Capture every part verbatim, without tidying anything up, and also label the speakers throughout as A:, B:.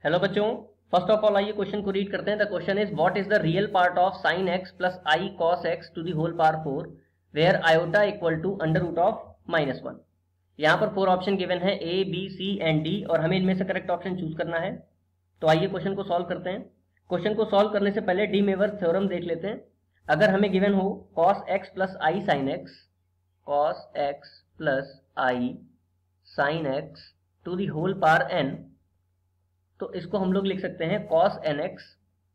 A: Hello बच्चों, first of all आइए question को रीड करते हैं। The question is what is the real part of sine x plus i cos x to the whole power four where iota equal to under root of minus one. यहाँ पर four option given है A B C and D और हमें इनमें से correct option choose करना है। तो आइए क्वेश्चन को सॉल्व करते हैं। क्वेश्चन को सॉल्व करने से पहले डी मेवर थ्योरम देख लेते हैं। अगर हमें गिवन हो cos x plus i sine x, cos x plus i sine x to the whole power n, तो इसको हम लोग लिख सकते हैं cos nx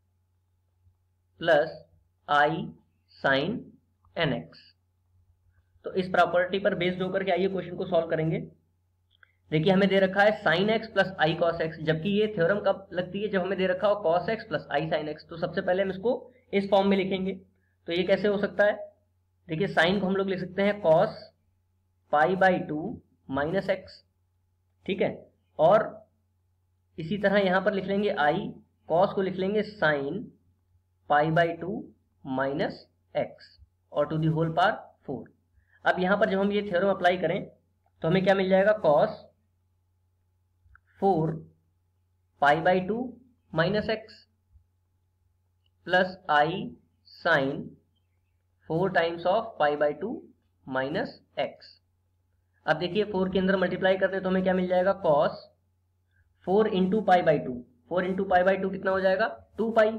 A: plus i sine nx। तो इस प्रॉपर्टी पर बेस्ड होकर के आइए क्वेश्चन को सॉल्व करेंगे। देखिए हमें दे रखा है sin x plus i cos x, जबकि ये थ्योरम कब लगती है? जब हमें दे रखा हो cos x plus i sin x। तो सबसे पहले हम इसको इस फॉर्म में लिखेंगे। तो ये कैसे हो सकता है? देखिए साइन को हम लोग लिख सकते हैं cos pi by two minus x, ठीक है। और इसी तरह यहां पर लिख लेंगे आई, कॉस को लिख लेंगे sine pi by two minus x और to the whole power four. अब यहां पर जब हम ये थ्योरम अप्लाई करें तो हमें क्या मिल जाएगा? Cos four pi by two minus x plus i sine four times of pi by two minus x. अब देखिए फोर के अंदर मल्टीप्लाई करते हैं तो हमें क्या मिल जाएगा? Cos four into pi by two, four into pi by two कितना हो जाएगा? Two pi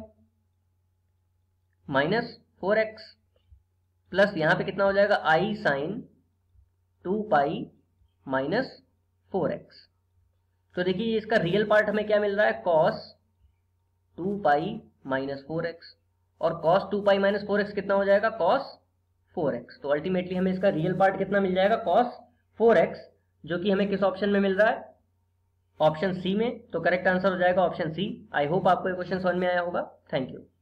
A: minus four x plus यहां पे कितना हो जाएगा? I sine two pi minus four x. तो देखिए इसका रियल पार्ट हमें क्या मिल रहा है? Cos two pi minus four x, और cos two pi minus four x कितना हो जाएगा? Cos four x. तो अल्टीमेटली हमें इसका रियल पार्ट कितना मिल जाएगा? कॉस फोर एक्स, जो कि हमें किस ऑप्शन में मिल रहा है? ऑप्शन सी में। तो करेक्ट आंसर हो जाएगा ऑप्शन सी। आई होप आपको ये क्वेश्चन समझ में आया होगा। Thank you.